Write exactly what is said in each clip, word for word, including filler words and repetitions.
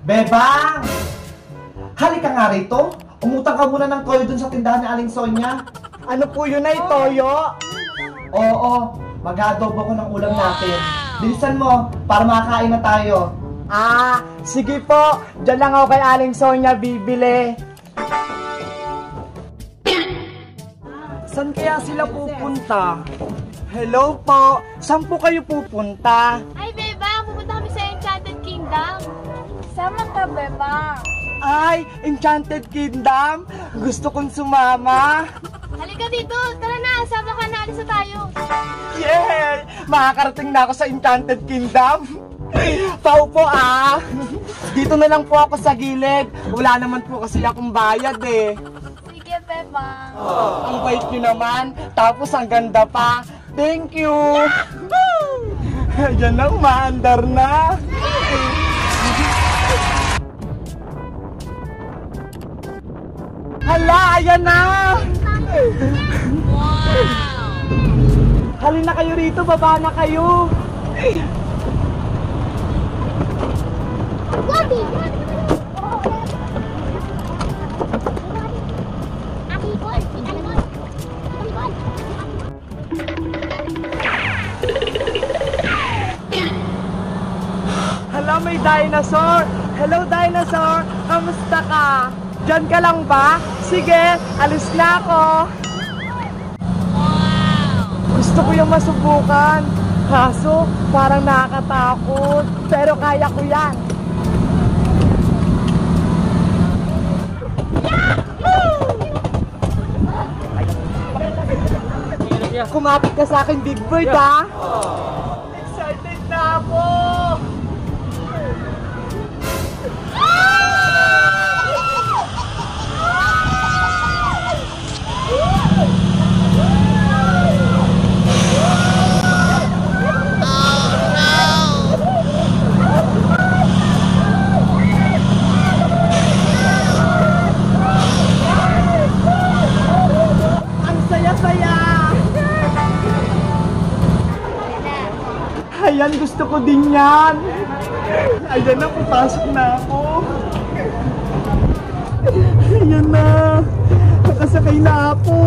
Bebang! Halika nga rito. Umutang ka muna ng toyo dun sa tindahan ni Aling Sonia. Ano po yun ay toyo? Oo, mag-adobo ko ng ulam natin. Bilisan mo, para makakain na tayo. Ah, sige po. Diyan lang ako kay Aling Sonia bibili. Saan kaya sila pupunta? Hello po, saan po kayo pupunta? Ay, Bebang, pupunta kami sa Enchanted Kingdom. Sama ka, Bebang. Ay, Enchanted Kingdom? Gusto kong sumama. Halika dito, tara na, sama ka na, alis na tayo. Yay! Makakarating na ako sa Enchanted Kingdom. Pau po ah! Dito na lang po ako sa gilid. Wala naman po kasi akong bayad eh. Sige, Bebang. Oh, ang bait nyo naman. Tapos ang ganda pa. Thank you! Yan na, umaandar na. Hala, ayan na! Wow! Halina kayo rito, baba na kayo. Hala, may dinosaur! Hello, dinosaur! Kamusta ka? Diyan ka lang ba? Sige, alis na ako! Gusto ko yung masubukan. Kaso, parang nakakatakot. Pero kaya ko yan. Kumapit ka sa akin, Big Bird, ha? Excited na ako! Ayan, gusto ko din yan. Ayan na, papasok na ako. Ayan na. Nakasakay na ako.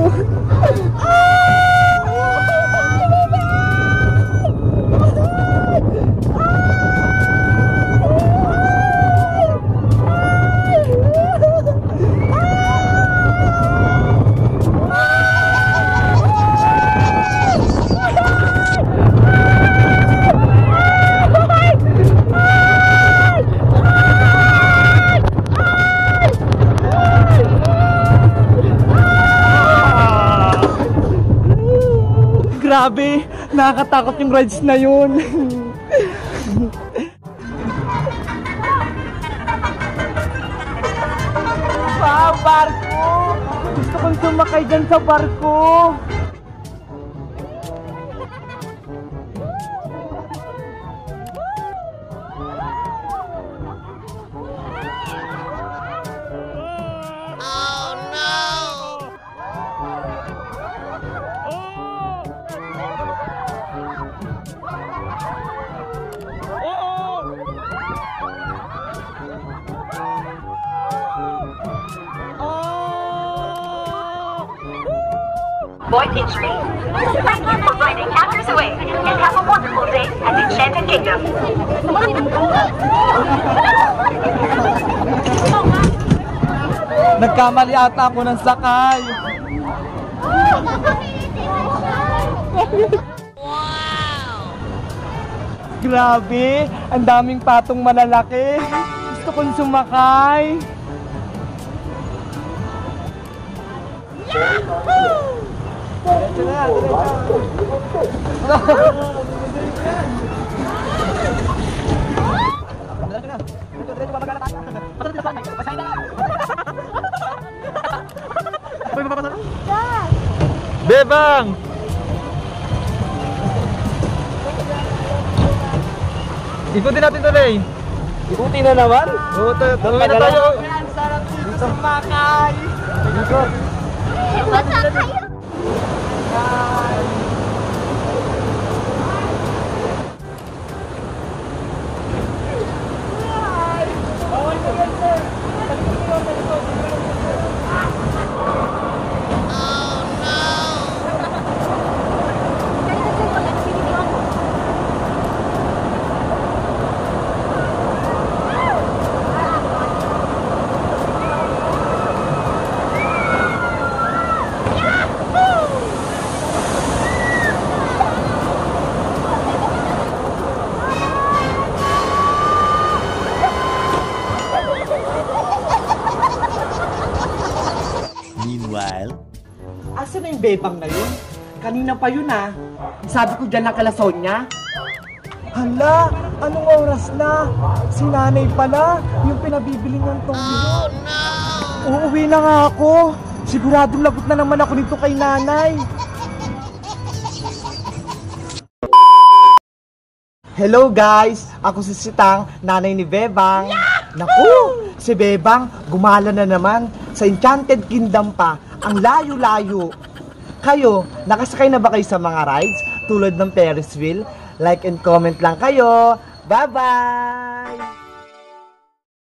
Grabe, nakakatakot yung rides na yun. Pa, barko! Gusto kong sumakay dyan sa barko. Boy Pinchery, thank you for riding Captors Away and have a wonderful day at Enchanted Kingdom. Nagkamali ata ako ng sakay. Wow! Grabe, ang daming patong malalaki. Gusto kong sumakay. Yahoo! Diretso na, diretso. Diretso na. Diretso ba magkala tayo? Pasal dito pa, pasay na. Pwede mo papasal? Bebang! Ikutin natin tuloy. Ikutin na naman? Oo, dalawa na tayo. Ang sarap dito sa makay. Ikot. Basta kayo! Bawal na yung bebang na yun? Kanina pa yun ah. Sabi ko dyan lang kala Sonya. Hala, anong oras na? Si nanay pala, yung pinabibili ng tombo. Oh, no! Uuwi na nga ako. Siguradong lagot na naman ako nito kay nanay. Hello guys! Ako si Sitang, nanay ni Bebang. Naku! Si Bebang, gumala na naman. Sa Enchanted Kingdom pa, ang layo-layo. Kayo, nakasakay na ba kayo sa mga rides? Tulad ng Ferris wheel? Like and comment lang kayo. Bye-bye!